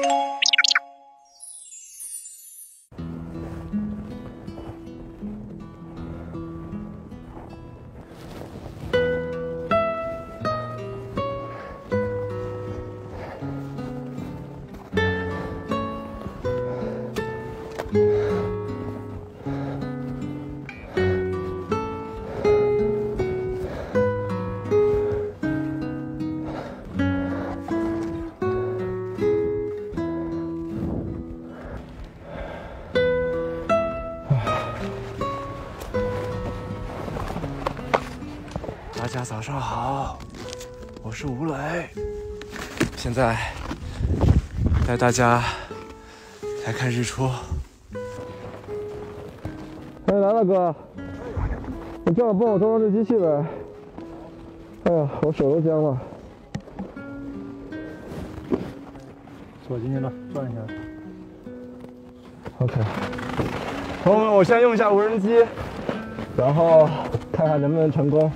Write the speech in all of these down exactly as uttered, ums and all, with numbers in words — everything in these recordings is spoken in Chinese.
大家早上好，我是吴磊，现在带大家来看日出。 哎，来了哥，你正好帮我装装这机器呗。哎呀，我手都僵了。 锁进去了，转一下。 OK， 朋友们，我现在用一下无人机，然后看看能不能成功。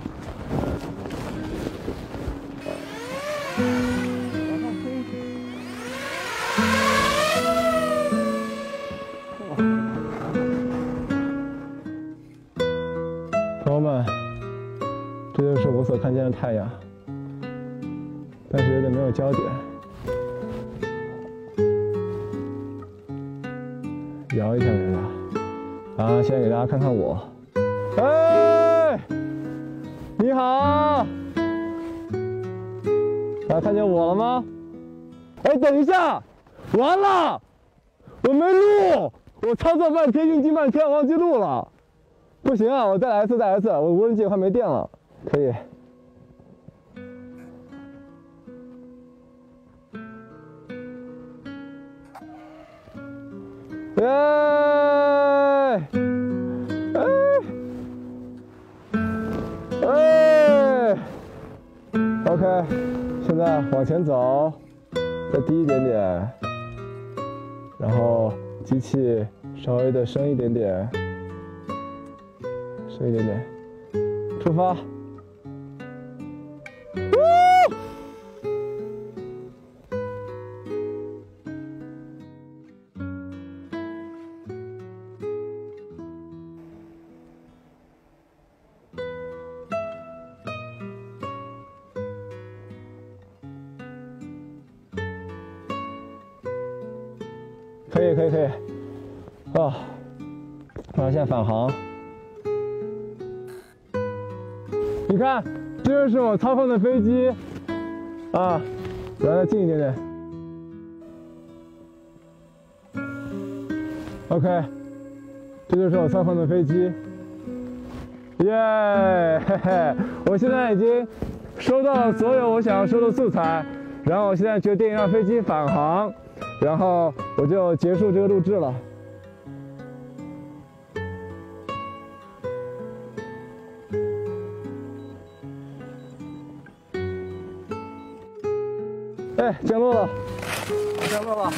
朋友们，这就是我所看见的太阳，但是有点没有焦点。摇一下给大家，啊，现在给大家看看我。哎，你好，大家看见我了吗？哎，等一下，完了，我没录，我操作半天，运镜半天，忘记录了。 不行啊！我再来一次，再来一次！我无人机快没电了，可以。耶！哎！哎 ！OK， 现在往前走，再低一点点，然后机器稍微的升一点点。 深一点点，出发！可以，可以，可以。啊，那现在返航。 你看，这就是我操控的飞机，啊，来，再近一点点。OK， 这就是我操控的飞机，耶，嘿嘿，我现在已经收到了所有我想要收的素材，然后我现在决定让飞机返航，然后我就结束这个录制了。 哎，降落了，降落了，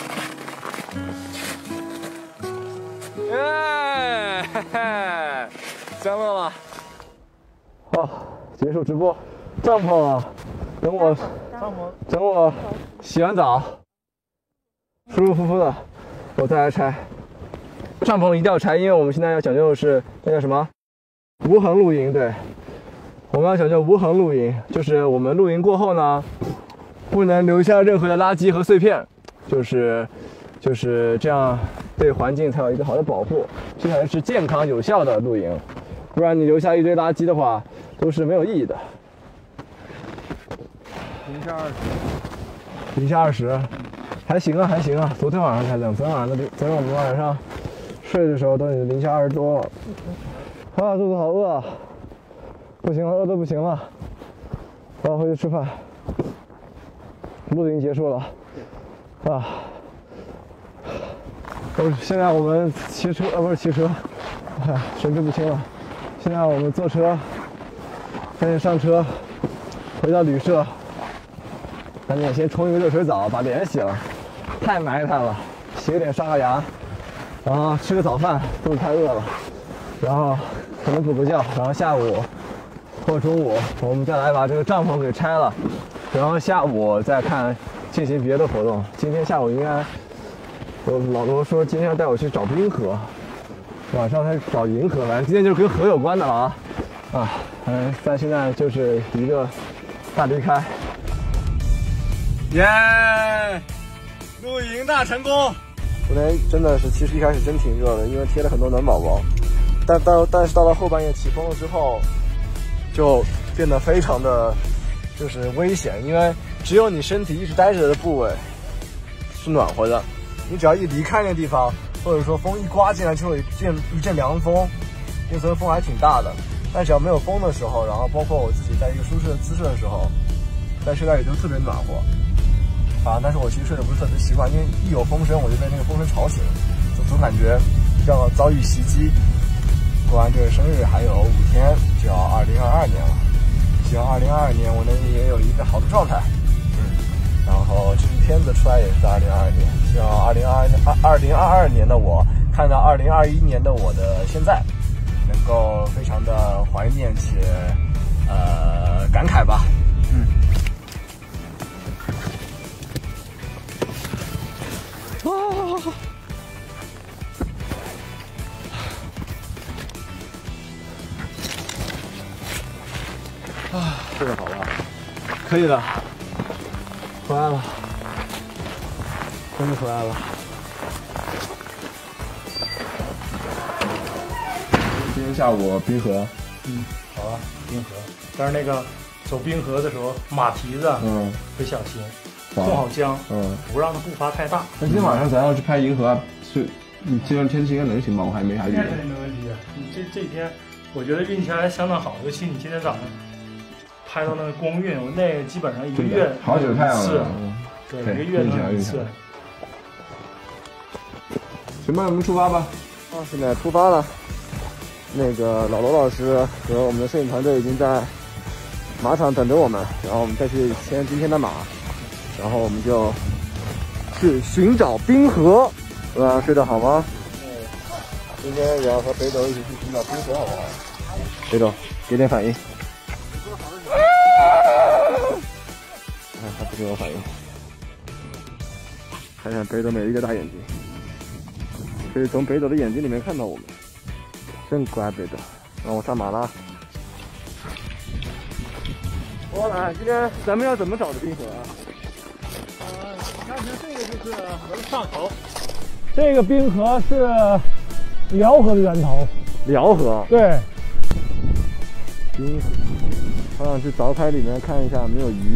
耶，嘿嘿，降落了。好，结束直播，帐篷了，等我，帐篷，等我洗完澡，舒舒服服的，我再来拆。帐篷一定要拆，因为我们现在要讲究的是那叫什么？无痕露营，对，我们要讲究无痕露营，就是我们露营过后呢。 不能留下任何的垃圾和碎片，就是就是这样，对环境才有一个好的保护，这才是健康有效的露营。不然你留下一堆垃圾的话，都是没有意义的。 零下二十， 零下二十，还行啊，还行啊。昨天晚上才冷，昨天晚上的，昨天我们晚上睡的时候都已经零下二十多了。啊，肚子好饿啊！不行了，饿得不行了，我要回去吃饭。 露营结束了，啊！我现在我们骑车，呃，不是骑车，哎，神志不清了。现在我们坐车，赶紧上车，回到旅社，赶紧先冲一个热水澡，把脸洗了，太埋汰了。洗个脸，刷个牙，然后吃个早饭，肚子太饿了，然后可能补个觉，然后下午或中午我们再来把这个帐篷给拆了。 然后下午再看进行别的活动。今天下午应该，我老罗说今天要带我去找冰河，晚上再找银河，反正今天就是跟河有关的了啊啊！嗯，但现在就是一个大离开。耶！露营大成功！昨天真的是，其实一开始真挺热的，因为贴了很多暖宝宝，但但但是到了后半夜起风了之后，就变得非常的就是危险，因为只有你身体一直待着的部位是暖和的，你只要一离开那个地方，或者说风一刮进来就会一阵一阵凉风，因为昨天风还挺大的。但只要没有风的时候，然后包括我自己在一个舒适的姿势的时候，在睡袋里就特别暖和。啊，但是我其实睡得不是特别习惯，因为一有风声我就被那个风声吵醒，就总感觉要遭遇袭击。过完这个生日还有五天就要二零二二年了，希望二零二二年我能也有一个好的状态。嗯，然后这支片子出来也是二零二二年，希望二零二二二零二二年的我看到二零二一年的我的现在，能够非常的怀念且呃感慨吧。嗯。啊！啊，睡得好吧？可以的，回来了，终于回来了。今天下午冰河， 嗯，好啊，冰河。但是那个走冰河的时候，马蹄子，嗯，得小心。送好姜，嗯，不让它步伐太大。 那今天晚上咱要去拍银河，是，你这样天气应该能行吧？我还没啥预约。肯定没问题。你这这几天，我觉得运气还相当好，尤其你今天早上拍到那个光晕，我那基本上一个月好久太阳了， 对，一个月能一次。 行吧，我们出发吧。啊，现在出发了。那个老罗老师和我们的摄影团队已经在马场等着我们，然后我们再去牵今天的马。然后我们就去寻找冰河，晚上睡得好吗？嗯。今天也要和北斗一起去寻找冰河，好不好？北斗，给点反应。看他不给我反应。看看北斗美丽的大眼睛，可以从北斗的眼睛里面看到我们，真乖北斗。让我上马了。我来，今天咱们要怎么找的冰河啊？ 看看这个就是河的上头，这个冰河是辽河的源头。 辽河？ 对。 冰河，我想去凿开里面看一下有没有鱼。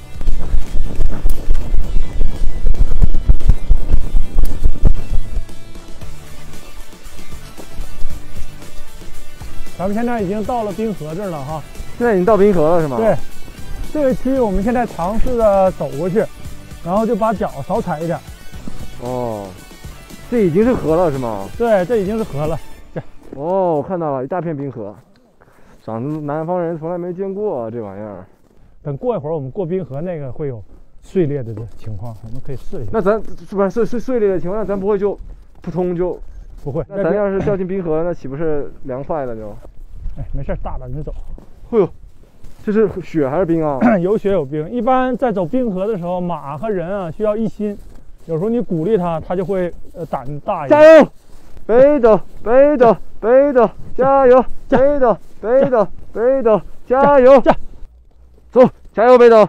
咱们现在已经到了冰河这儿了哈。 现在已经到冰河了是吗？ 对。这个区域我们现在尝试着走过去。然后就把脚少踩一点。 哦，这已经是河了是吗？ 对，这已经是河了。这哦，我看到了一大片冰河，长得南方人从来没见过、啊、这玩意儿。 等过一会儿我们过冰河那个会有碎裂的情况，我们可以试一下。 那咱是不是碎碎碎裂的情况下，咱不会就扑通就不会？ 那咱要是掉进冰河，那岂不是凉坏了就？ 哎，没事，大胆着走。 哎呦！这是雪还是冰啊？ 有雪有冰。一般在走冰河的时候，马和人啊需要一心。有时候你鼓励它，它就会呃胆大一点。 加油，北斗，北斗，北斗，加油，北斗，北斗，北斗，加油， 加， 走，加油，北斗，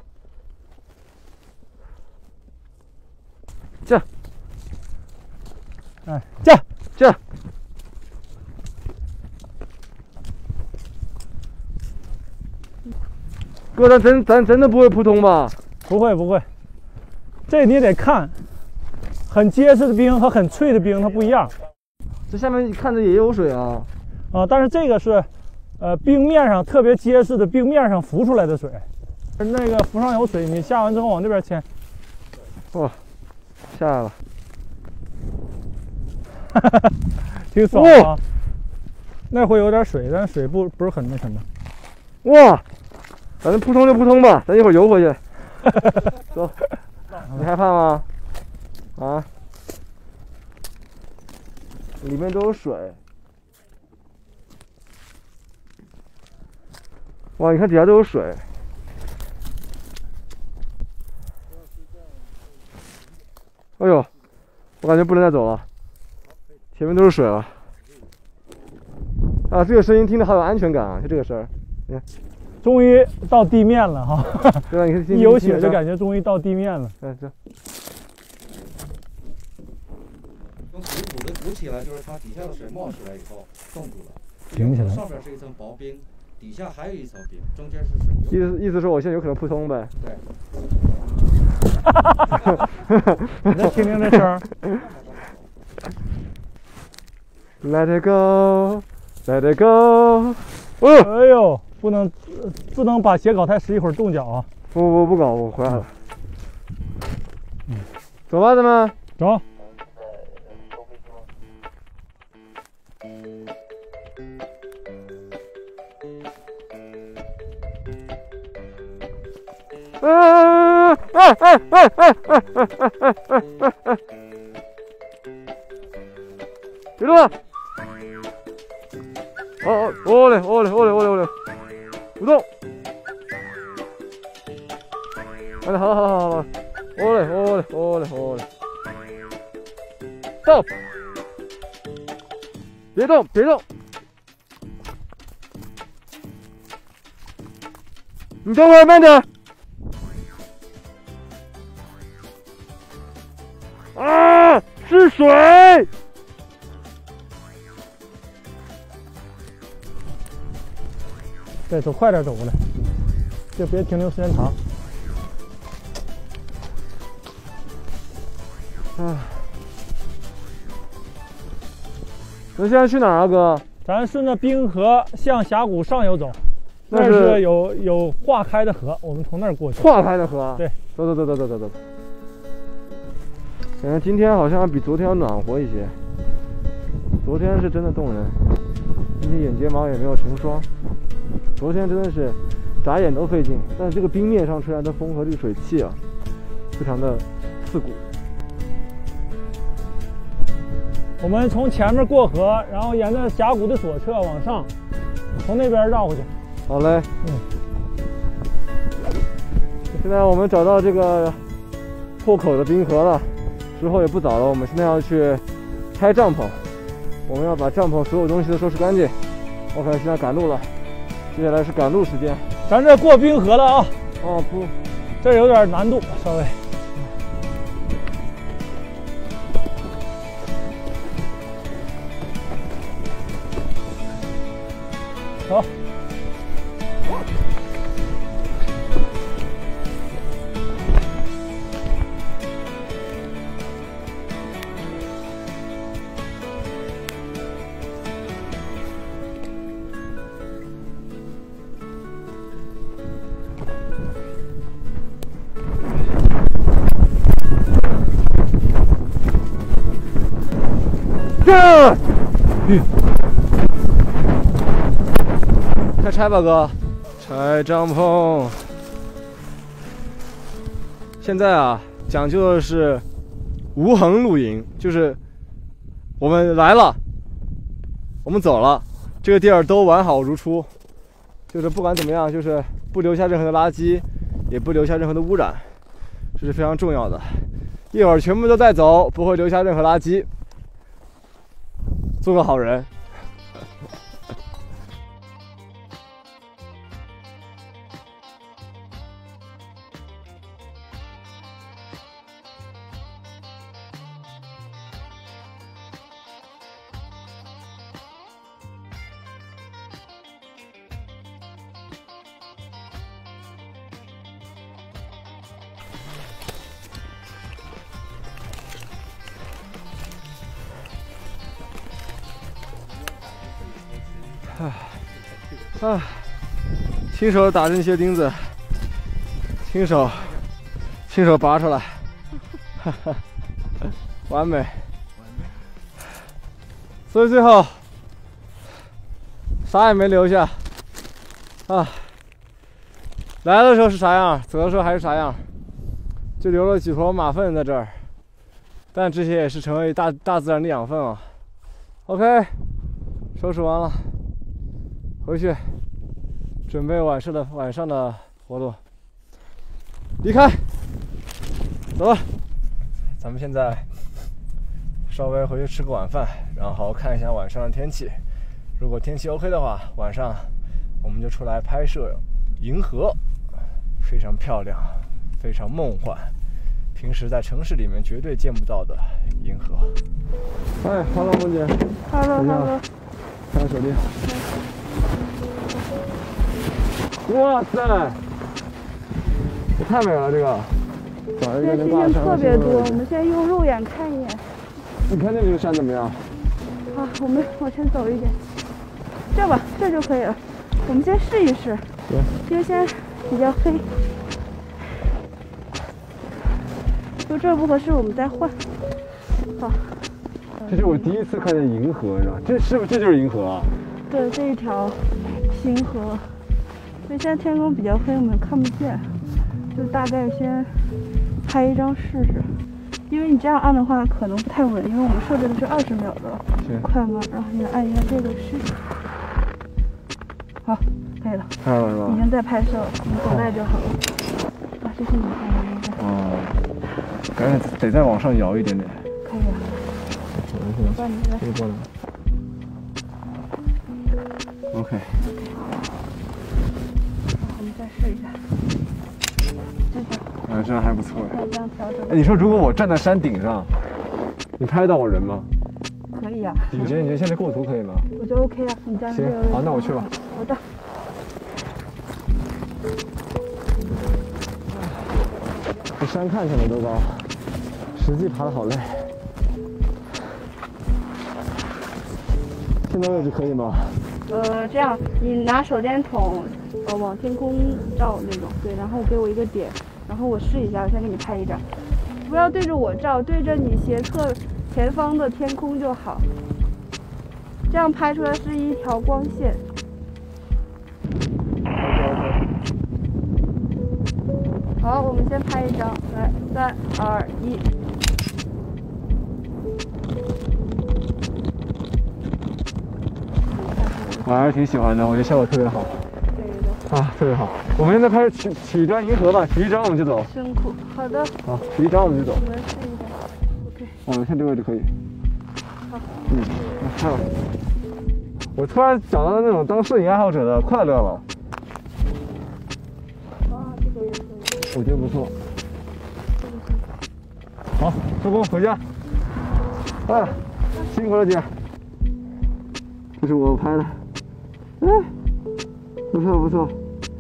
加， 哎，加， 加。哥，咱真咱真的不会扑通吧？ 不会不会，这你得看，很结实的冰和很脆的冰它不一样。 这下面看着也有水啊。 啊，但是这个是，呃，冰面上特别结实的冰面上浮出来的水，那个浮上有水，你下完之后往这边牵。 哇，下来了， 哈哈哈，挺爽啊。哦、那会有点水，但是水不不是很那什么。 哇！反正扑通就扑通吧，咱一会儿游回去。走，你害怕吗？啊？里面都有水。哇，你看底下都有水。 哎呦，我感觉不能再走了，前面都是水了。啊，这个声音听着好有安全感啊！就这个声儿，你看， 终于到地面了哈。 对吧？你看， 一有雪就感觉终于到地面了。 嗯，这。 用水鼓的鼓起来，就是它底下的水冒起来以后冻住了， 顶起来。 上面是一层薄冰，底下还有一层冰，中间是水。 意思意思说我现在有可能扑通呗？ 对。 你再听听这声。 Let it go, let it go。哦， 哎呦，不能不能把鞋搞太湿，一会儿冻脚啊！ 不不不搞，我回来了。嗯，走吧，咱们走。 啊啊啊啊啊啊啊啊！别动了！哦哦，哦嘞哦嘞哦嘞哦嘞哦嘞，不动！哎，好了好了好了，哦嘞哦嘞哦嘞哦嘞，动！别动别动！你等会儿慢点！啊，是水！ 对，走快点走过来，就别停留时间长。 啊，咱现在去哪儿啊，哥？ 咱顺着冰河向峡谷上游走，那是有有化开的河，我们从那儿过去。 化开的河？ 对， 走走走走走走走。感觉今天好像比昨天要暖和一些，昨天是真的冻人，今天眼睫毛也没有成霜。昨天真的是眨眼都费劲，但是这个冰面上吹来的风和这个水汽啊，非常的刺骨。 我们从前面过河，然后沿着峡谷的左侧往上，从那边绕过去。 好嘞，嗯。现在我们找到这个破口的冰河了，之后也不早了，我们现在要去拆帐篷，我们要把帐篷所有东西都收拾干净。OK， 现在赶路了。接下来是赶路时间， 咱这过冰河了啊！ 哦不， 这有点难度，稍微。走。 这，嗯，开拆吧，哥，拆帐篷。现在啊，讲究的是无痕露营，就是我们来了，我们走了，这个地儿都完好如初，就是不管怎么样，就是不留下任何的垃圾，也不留下任何的污染，这是非常重要的。一会儿全部都带走，不会留下任何垃圾。做个好人。啊啊！亲手打这些钉子，亲手亲手拔出来，哈哈，完美。所以最后啥也没留下啊！来的时候是啥样，走的时候还是啥样，就留了几坨马粪在这儿，但这些也是成为大大自然的养分啊。OK， 收拾完了。回去准备晚上的晚上的活动，离开，走吧。 咱们现在稍微回去吃个晚饭，然后看一下晚上的天气。如果天气 OK 的话，晚上我们就出来拍摄银河，非常漂亮，非常梦幻，平时在城市里面绝对见不到的银河。 哎 ，Hello， 梦姐。 Hello，Hello。 看看手机。哇塞，这太美了，这个。找一个这星星特别多，我们先用肉眼看一眼。 你看那个山怎么样？ 好，我们往前走一点。这吧，这就可以了。我们先试一试。 对。 因为现在比较黑。如果这不合适，我们再换。好。 这是我第一次看见银河，是吧？这是不是这就是银河啊？ 对，这一条星河。所以现在天空比较黑，我们看不见。就大概先拍一张试试，因为你这样按的话可能不太稳，因为我们设置的是二十秒的快门，然后你按一下这个试。好，可以了。 看了是吧？ 已经在拍摄了，你等待就好了。啊，这是你拍的。 哦，赶紧得再往上摇一点点。 可以了。我帮你来。 可以过来。OK。 我们再试一下。 啊，这样还不错哎。这样调整。 哎，你说如果我站在山顶上，你拍得到我人吗？ 可以啊。 你觉得你觉得现在构图可以吗？ 我觉得 OK 啊，你站这个。 行，好，那我去吧。 好的。 这山看起来多高，实际爬得好累。现在位置可以吗？ 呃，这样，你拿手电筒，呃，往天空照那种，对，然后给我一个点，然后我试一下，我先给你拍一张，不要对着我照，对着你斜侧前方的天空就好，这样拍出来是一条光线。好，我们先拍一张，来，三、二、一。 我还是挺喜欢的，我觉得效果特别好。啊，特别好。我们现在开始取取一张银河吧，取一张我们就走。 辛苦，好的。 好，取一张我们就走。 我们试一下。OK。 我们看这个位置可以。 好。 嗯，看了。我突然找到那种当摄影爱好者的快乐了。 啊，这个也可以。 我觉得不错。好，收工回家。哎，辛苦了姐。这是我拍的。哎，不错不错，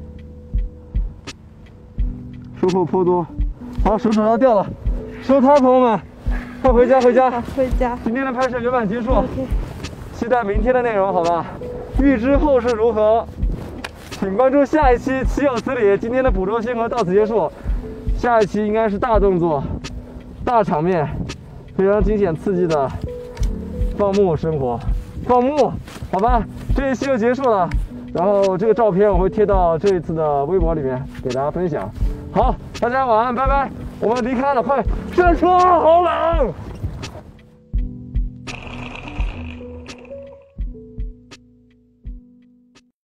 收获颇多。好，手指头掉了，收摊，朋友们，快回家回家。 好，回家。 今天的拍摄圆满结束， OK。 期待明天的内容，好吧？预知后事如何，请关注下一期《岂有此理》。今天的捕捉星河到此结束，下一期应该是大动作、大场面，非常惊险刺激的放牧生活。放牧，好吧，这一期就结束了。然后这个照片我会贴到这一次的微博里面给大家分享。好，大家晚安，拜拜。我们离开了，快上车，好冷。